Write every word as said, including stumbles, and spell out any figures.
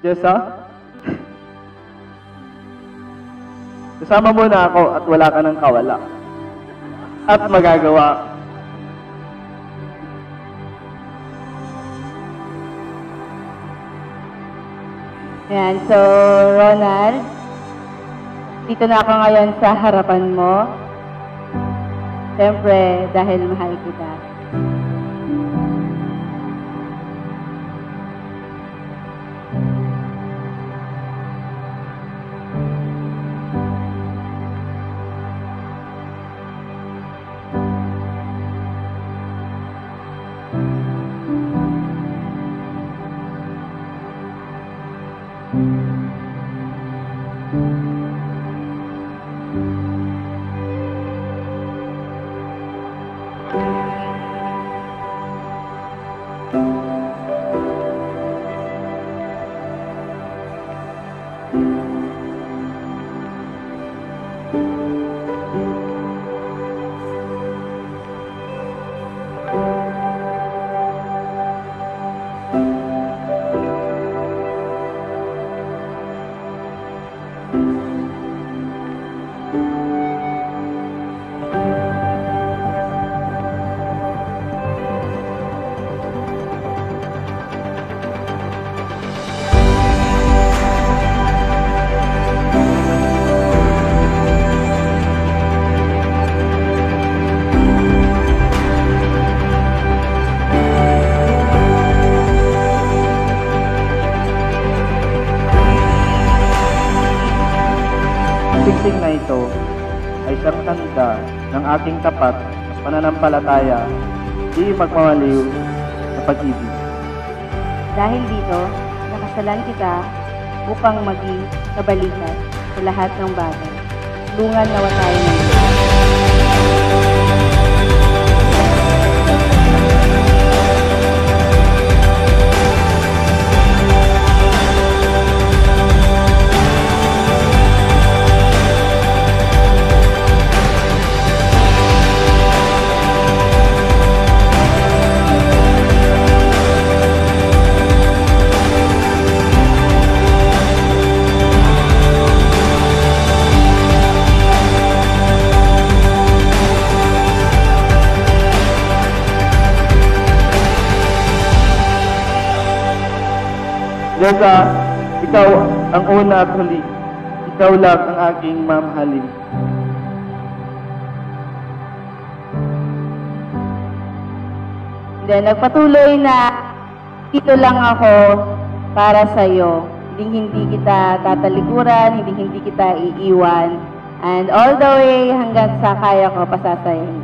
Jessa? Kasama mo na ako at wala ka ng kawala. At magagawa. Ayan, so Ronald, dito na ako ngayon sa harapan mo. Siyempre, dahil mahal kita. Siksing na ito ay siyang tanda ng aking tapat at pananampalataya, di magmamaliw sa pag-ibig. Dahil dito, nakasalan kita upang maging kabalikat sa lahat ng bagay. Tulungan nawa tayo ng Jessa, ikaw ang una at huli. Ikaw lang ang aking mamahalin. Then, nagpatuloy na dito lang ako para sa iyo. Hindi hindi kita tatalikuran, hindi hindi kita iiwan. And all the way hanggang sa kaya ko pasasayin.